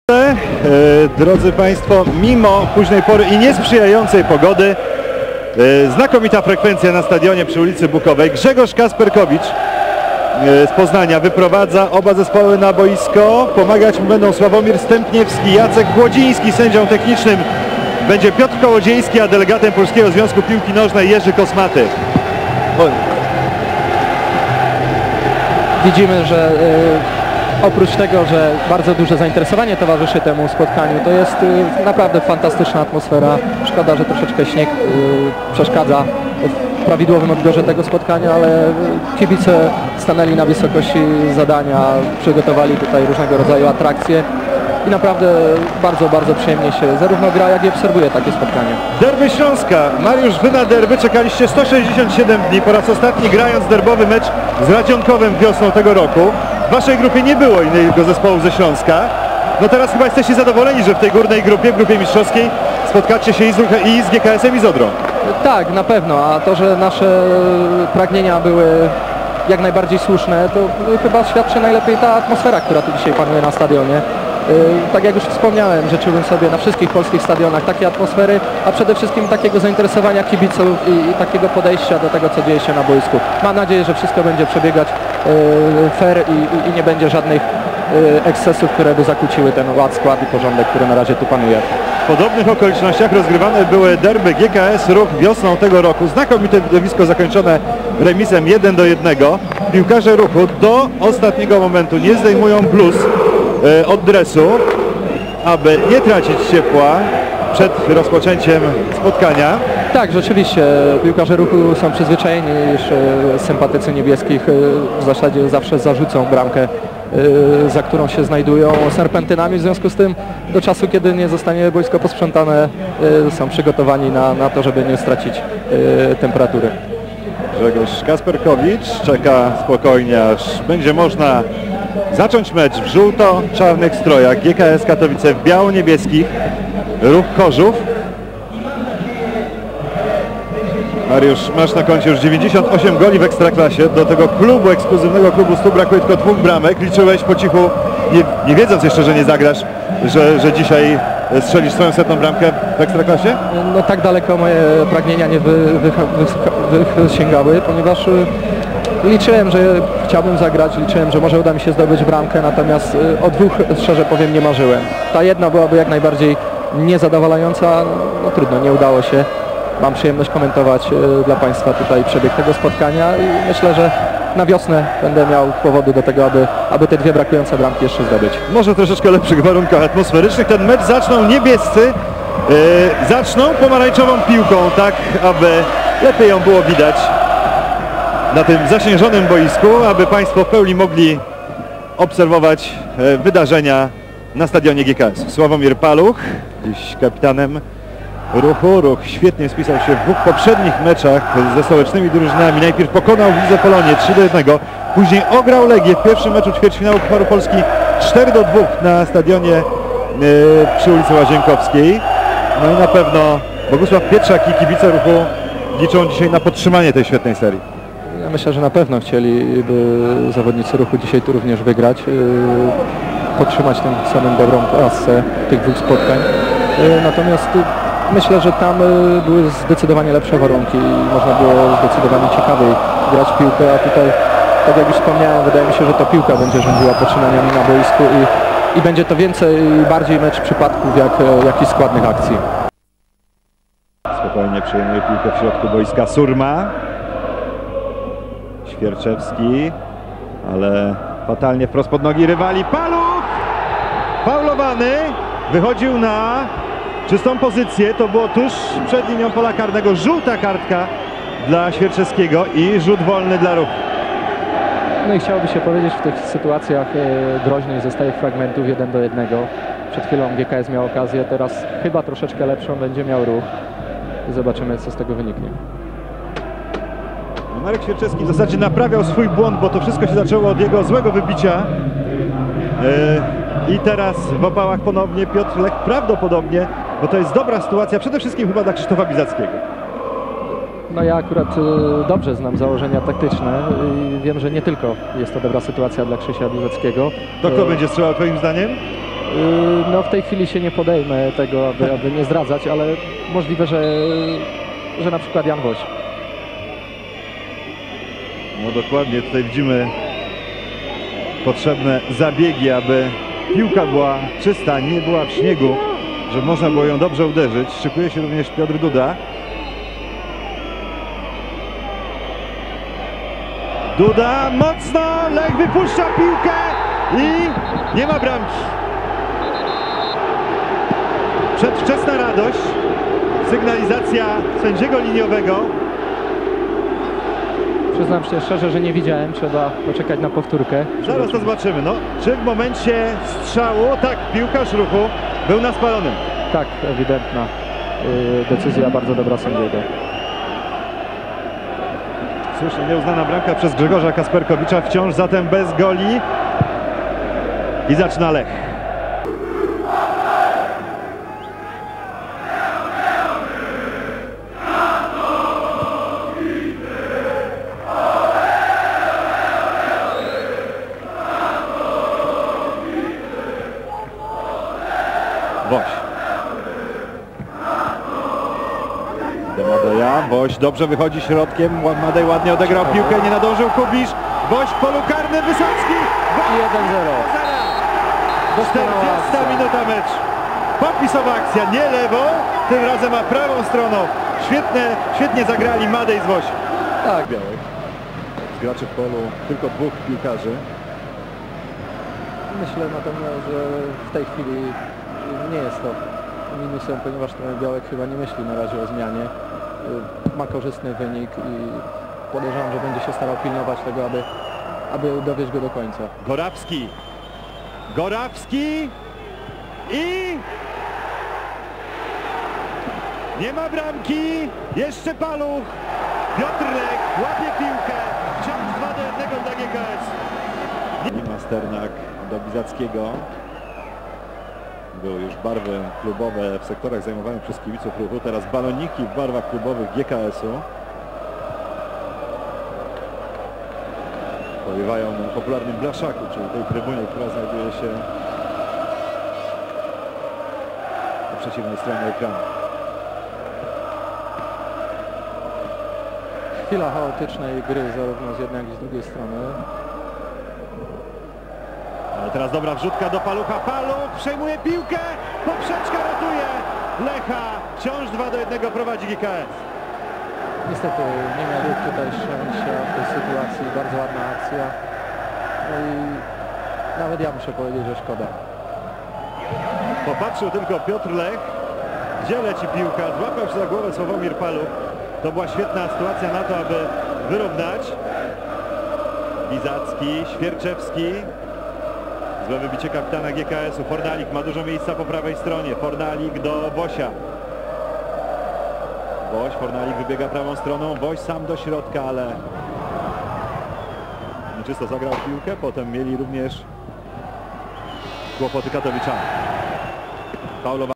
Drodzy Państwo, mimo późnej pory i niesprzyjającej pogody, znakomita frekwencja na stadionie przy ulicy Bukowej. Grzegorz Kasperkowicz z Poznania wyprowadza oba zespoły na boisko. Pomagać mu będą Sławomir Stępniewski, Jacek Głodziński, sędzią technicznym będzie Piotr Kołodziejski, a delegatem Polskiego Związku Piłki Nożnej Jerzy Kosmaty. Widzimy, że oprócz tego, że bardzo duże zainteresowanie towarzyszy temu spotkaniu, to jest naprawdę fantastyczna atmosfera. Szkoda, że troszeczkę śnieg przeszkadza w prawidłowym odbiorze tego spotkania, ale kibice stanęli na wysokości zadania, przygotowali tutaj różnego rodzaju atrakcje i naprawdę bardzo, bardzo przyjemnie się zarówno gra, jak i obserwuje takie spotkanie. Derby Śląska. Mariusz, wy na derby czekaliście 167 dni, po raz ostatni grając derbowy mecz z Radzionkowem wiosną tego roku. W waszej grupie nie było innego zespołu ze Śląska. No teraz chyba jesteście zadowoleni, że w tej górnej grupie, w grupie mistrzowskiej, spotkacie się i z GKS-em i z Odrą. Tak, na pewno, a to, że nasze pragnienia były jak najbardziej słuszne, to chyba świadczy najlepiej ta atmosfera, która tu dzisiaj panuje na stadionie. Tak jak już wspomniałem, życzyłbym sobie na wszystkich polskich stadionach takiej atmosfery, a przede wszystkim takiego zainteresowania kibiców i takiego podejścia do tego, co dzieje się na boisku. Mam nadzieję, że wszystko będzie przebiegać fair i nie będzie żadnych ekscesów, które by zakłóciły ten ład, skład i porządek, który na razie tu panuje. W podobnych okolicznościach rozgrywane były derby GKS Ruch wiosną tego roku. Znakomite widowisko zakończone remisem 1-1. Piłkarze Ruchu do ostatniego momentu nie zdejmują bluz od dresu, aby nie tracić ciepła przed rozpoczęciem spotkania. Tak, rzeczywiście piłkarze Ruchu są przyzwyczajeni, iż sympatycy niebieskich w zasadzie zawsze zarzucą bramkę, za którą się znajdują serpentynami. W związku z tym do czasu, kiedy nie zostanie boisko posprzątane, są przygotowani na to, żeby nie stracić temperatury. Grzegorz Kasperkowicz czeka spokojnie, aż będzie można zacząć mecz w żółto-czarnych strojach. GKS Katowice w biało-niebieskich, Ruch Chorzów. Mariusz, masz na koncie już 98 goli w Ekstraklasie. Do tego klubu, ekskluzywnego klubu 100 brakuje tylko 2 bramek. Liczyłeś po cichu, nie wiedząc jeszcze, że nie zagrasz, że dzisiaj strzelisz swoją 100. bramkę w Ekstraklasie? No tak daleko moje pragnienia nie sięgały, ponieważ liczyłem, że chciałbym zagrać, liczyłem, że może uda mi się zdobyć bramkę, natomiast o 2, szczerze powiem, nie marzyłem. Ta jedna byłaby jak najbardziej niezadowalająca, no trudno, nie udało się. Mam przyjemność komentować dla Państwa tutaj przebieg tego spotkania i myślę, że na wiosnę będę miał powody do tego, aby te 2 brakujące bramki jeszcze zdobyć. Może w troszeczkę lepszych warunkach atmosferycznych. Ten mecz zaczną niebiescy, zaczną pomarańczową piłką, tak aby lepiej ją było widać na tym zaśnieżonym boisku, aby Państwo w pełni mogli obserwować wydarzenia na stadionie GKS. Sławomir Paluch, dziś kapitanem Ruchu. Ruch świetnie spisał się w 2 poprzednich meczach ze stołecznymi drużynami. Najpierw pokonał w Lidze Polonię 3-1, później ograł Legię w pierwszym meczu ćwierćfinału Pucharu Polski 4-2 na stadionie przy ulicy Łazienkowskiej. No i na pewno Bogusław Pietrzak i kibice Ruchu liczą dzisiaj na podtrzymanie tej świetnej serii. Ja myślę, że na pewno chcieliby zawodnicy Ruchu dzisiaj tu również wygrać, podtrzymać tę samą dobrą klasę tych 2 spotkań. Natomiast myślę, że tam były zdecydowanie lepsze warunki i można było zdecydowanie ciekawiej grać w piłkę, a tutaj, tak jak już wspomniałem, wydaje mi się, że to piłka będzie rządziła poczynaniami na boisku i będzie to więcej i bardziej mecz przypadków jak i składnych akcji. Spokojnie przejmuje piłkę w środku boiska Surma. Świerczewski, ale fatalnie wprost pod nogi rywali. Paluch! Faulowany, wychodził na czystą pozycję, to było tuż przed linią pola karnego. Żółta kartka dla Świerczewskiego i rzut wolny dla Ruchu. No i chciałoby się powiedzieć, w tych sytuacjach groźnej ze stałych fragmentów 1-1. Przed chwilą GKS miał okazję, teraz chyba troszeczkę lepszą będzie miał Ruch. Zobaczymy, co z tego wyniknie. Marek Świerczewski w zasadzie naprawiał swój błąd, bo to wszystko się zaczęło od jego złego wybicia. I teraz w opałach ponownie Piotr Lech, prawdopodobnie, bo to jest dobra sytuacja, przede wszystkim chyba dla Krzysztofa Bizackiego. No ja akurat dobrze znam założenia taktyczne i wiem, że nie tylko jest to dobra sytuacja dla Krzysia Bizackiego. To kto będzie strzelał twoim zdaniem? No w tej chwili się nie podejmę tego, aby nie zdradzać, ale możliwe, że na przykład Jan Woś. No dokładnie, tutaj widzimy potrzebne zabiegi, aby piłka była czysta, nie była w śniegu, żeby można było ją dobrze uderzyć. Szykuje się również Piotr Duda. Duda mocno, Lech wypuszcza piłkę i nie ma bramki. Przedwczesna radość, sygnalizacja sędziego liniowego. Przyznam się szczerze, że nie widziałem, trzeba poczekać na powtórkę. Zaraz to zobaczymy. No, czy w momencie strzału, tak, piłkarz Ruchu był na spalonym. Tak, ewidentna decyzja, bardzo dobra sędziego. Słusznie nieuznana bramka przez Grzegorza Kasperkowicza, wciąż zatem bez goli. I zaczyna Lech. Woś. Madeja. Woś dobrze wychodzi środkiem. Madej ładnie odegrał piłkę, nie nadążył Kubisz. Woś w polu karnym, Wysocki. 1-0. 40 minuta mecz. Popisowa akcja, nie lewą, tym razem a prawą stroną. Świetnie zagrali Madej z Woś. Tak. Białek. Z graczy w polu tylko dwóch piłkarzy. Myślę natomiast, że w tej chwili nie jest to minusem, ponieważ Białek chyba nie myśli na razie o zmianie. Ma korzystny wynik i podejrzewam, że będzie się starał pilnować tego, aby dowieźć go do końca. Gorawski i nie ma bramki, jeszcze Paluch. Piotr Lech łapie piłkę, wciąż 2-1 dla GKS. Masternak do Bizackiego. Były już barwy klubowe w sektorach zajmowanych przez kibiców Ruchu, teraz baloniki w barwach klubowych GKS-u. Powiewają na popularnym blaszaku, czyli tej trybunie, która znajduje się po przeciwnej stronie ekranu. Chwila chaotycznej gry zarówno z jednej, jak i z drugiej strony. Ale teraz dobra wrzutka do Palucha. Paluch przejmuje piłkę, poprzeczka ratuje Lecha. Wciąż 2-1 prowadzi GKS. Niestety nie miał tutaj szczęścia w tej sytuacji, bardzo ładna akcja. No i nawet ja muszę powiedzieć, że szkoda. Popatrzył tylko Piotr Lech, gdzie leci piłka, złapał się za głowę Sławomir Paluch. To była świetna sytuacja na to, aby wyrównać. Bizacki, Świerczewski. Złe wybicie kapitana GKS-u. Fornalik ma dużo miejsca po prawej stronie. Fornalik do Wosia. Woś, Fornalik wybiega prawą stroną. Woś sam do środka, ale nieczysto zagrał piłkę. Potem mieli również kłopoty katowiczanie. Paulo